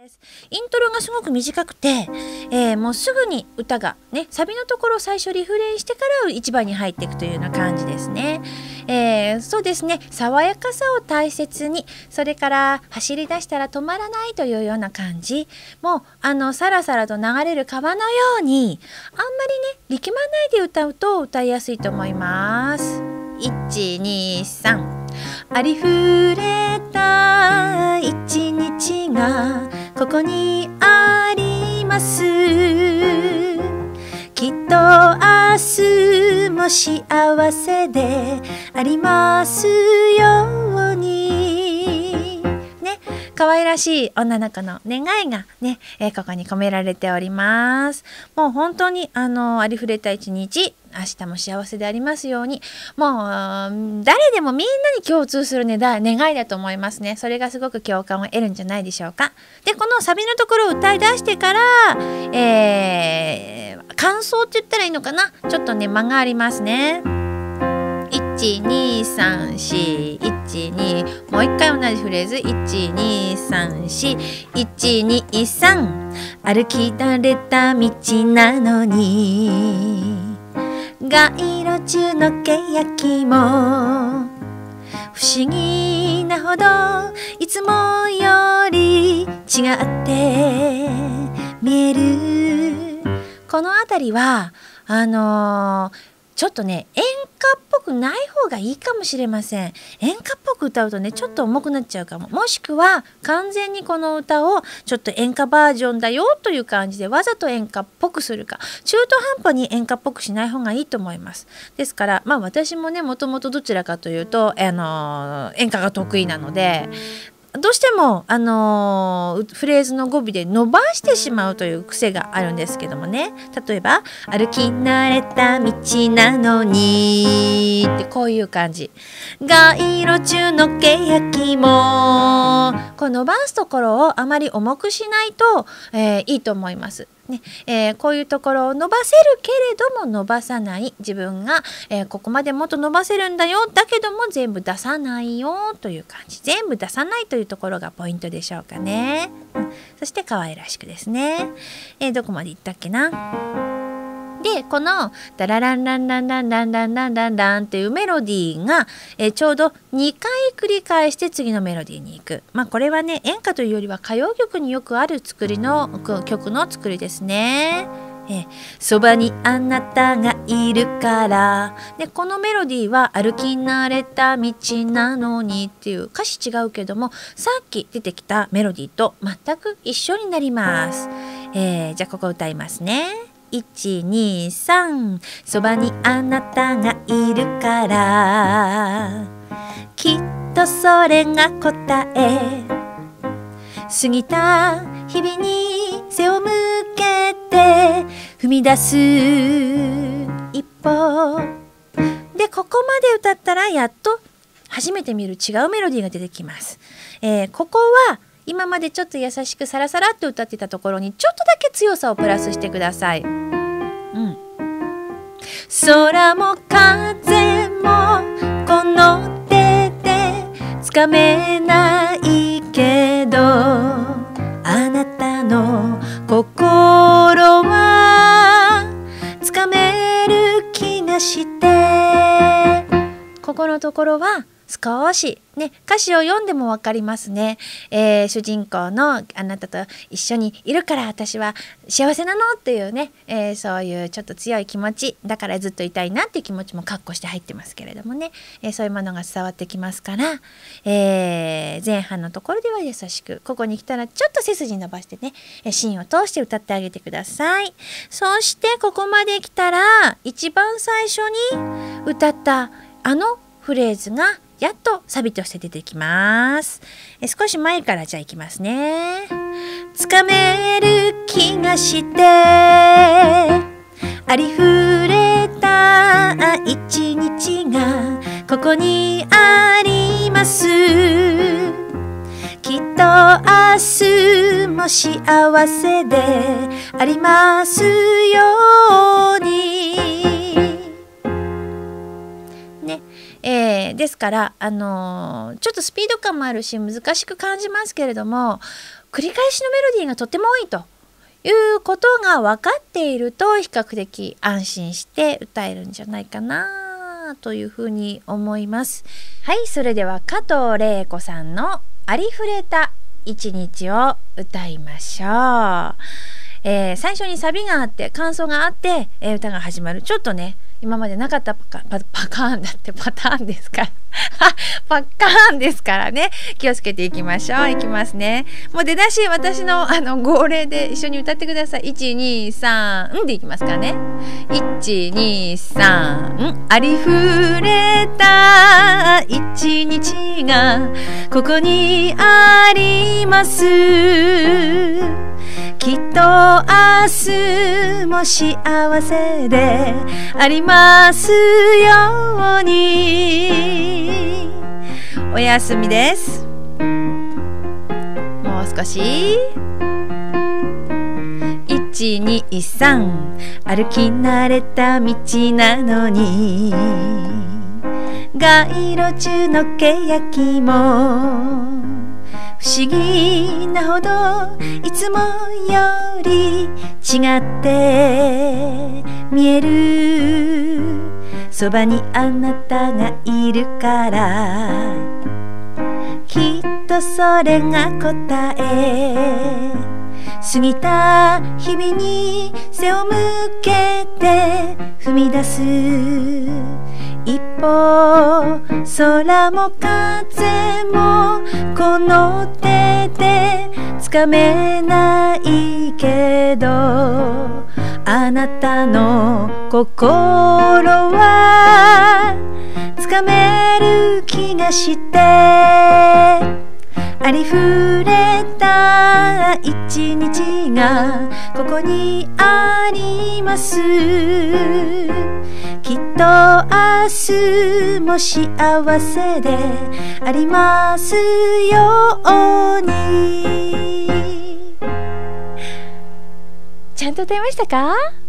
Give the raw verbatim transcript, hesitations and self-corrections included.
です。イントロがすごく短くて、えー、もうすぐに歌がね、サビのところを最初リフレインしてからいちばんに入っていくというような感じですね。えー、そうですね、爽やかさを大切に、それから走り出したら止まらないというような感じ、もうあのさらさらと流れる川のように、あんまりね力まないで歌うと歌いやすいと思います。いちにさん、ありふれた一日がここにあります。きっと明日も幸せでありますようにね。可愛らしい女の子の願いがね、えー、ここに込められております。もう本当にあのありふれた一日、明日も幸せでありますように、もう誰でもみんなに共通する、ね、だ願いだと思いますね。それがすごく共感を得るんじゃないでしょうか。でこのサビのところを歌い出してから、えー、感想って言ったらいいのかな、ちょっとね間がありますね。いちにさんしいちに、もう一回同じフレーズ、いちにさんしいちにさん、歩き慣れた道なのに街路樹の欅も不思議なほどいつもより違って見える。この辺りはあのー、ちょっとね演歌っぽくない方がいいかもしれません。演歌っぽく歌うとねちょっと重くなっちゃうかも。もしくは完全にこの歌をちょっと演歌バージョンだよという感じでわざと演歌っぽくするか、中途半端に演歌っぽくしない方がいいと思います。ですからまあ私もねもともとどちらかというと、あのー、演歌が得意なので、どうしても、あのー、フレーズの語尾で伸ばしてしまうという癖があるんですけどもね。例えば歩き慣れた道なのにってこういう感じ。街路樹の欅もこう伸ばすところをあまり重くしないと、えー、いいと思いますね。えー、こういうところを伸ばせるけれども伸ばさない、自分が、えー、ここまでもっと伸ばせるんだよ、だけども全部出さないよという感じ、全部出さないというところがポイントでしょうかね。うん、そして可愛らしくですね。えー、どこまでいったっけな。でこのダラランランランランランランランランランっていうメロディーが、えー、ちょうどにかい繰り返して次のメロディーに行く。まあこれはね演歌というよりは歌謡曲によくある作りの曲の作りですね。えー、そばにあなたがいるからで、このメロディーは歩き慣れた道なのにっていう歌詞違うけども、さっき出てきたメロディーと全く一緒になります。えー、じゃあここ歌いますね。いちにさん、そばにあなたがいるからきっとそれが答え、過ぎた日々に背を向けて踏み出す一歩で、ここまで歌ったらやっと初めて見る違うメロディーが出てきます。えー、ここは今までちょっと優しくサラサラって歌ってたところにちょっとだけ強さをプラスしてください。うん、空も風もこの手でつかめないけど、あなたの心はつかめる気がして、ここのところは少しね歌詞を読んでも分かりますね。えー、主人公のあなたと一緒にいるから私は幸せなのっていうね、えー、そういうちょっと強い気持ちだからずっといたいなっていう気持ちもカッコして入ってますけれどもね、えー、そういうものが伝わってきますから、えー、前半のところでは優しく、ここに来たらちょっと背筋伸ばしてね芯を通して歌ってあげてください。そしてここまで来たら一番最初に歌ったあのフレーズがやっとサビとして出てきます。え少し前からじゃあいきますね。つかめる気がしてありふれた一日がここにあります。きっと明日も幸せでありますようにね。えー、ですから、あのー、ちょっとスピード感もあるし難しく感じますけれども、 繰り返しのメロディーがとっても多いということが分かっていると比較的安心して歌えるんじゃないかなというふうに思います。はい、それでは加藤玲子さんのありふれた一日を歌いましょう。えー、最初にサビがあって感想があって、えー、歌が始まる。ちょっとね今までなかったパカ、パ、パカーンだってパターンですからパカーンですからね、気をつけていきましょう。いきますね。もう出だし私のあの号令で一緒に歌ってください。いちにさんでいきますからね。いちにさん、ありふれた一日がここにあります。きっと明日も幸せでありますように。おやすみです。もう少し。いちにさん、歩き慣れた道なのに街路中の欅も不思議なほどいつもより違って見える。そばにあなたがいるからきっとそれが答え。過ぎた日々に背を向けて踏み出す一歩。空も風もこの手でつかめないけどあなたの心はつかめる気がしてありふれた一日がここにあります。きっと明日も幸せでありますように。ちゃんと歌いましたか？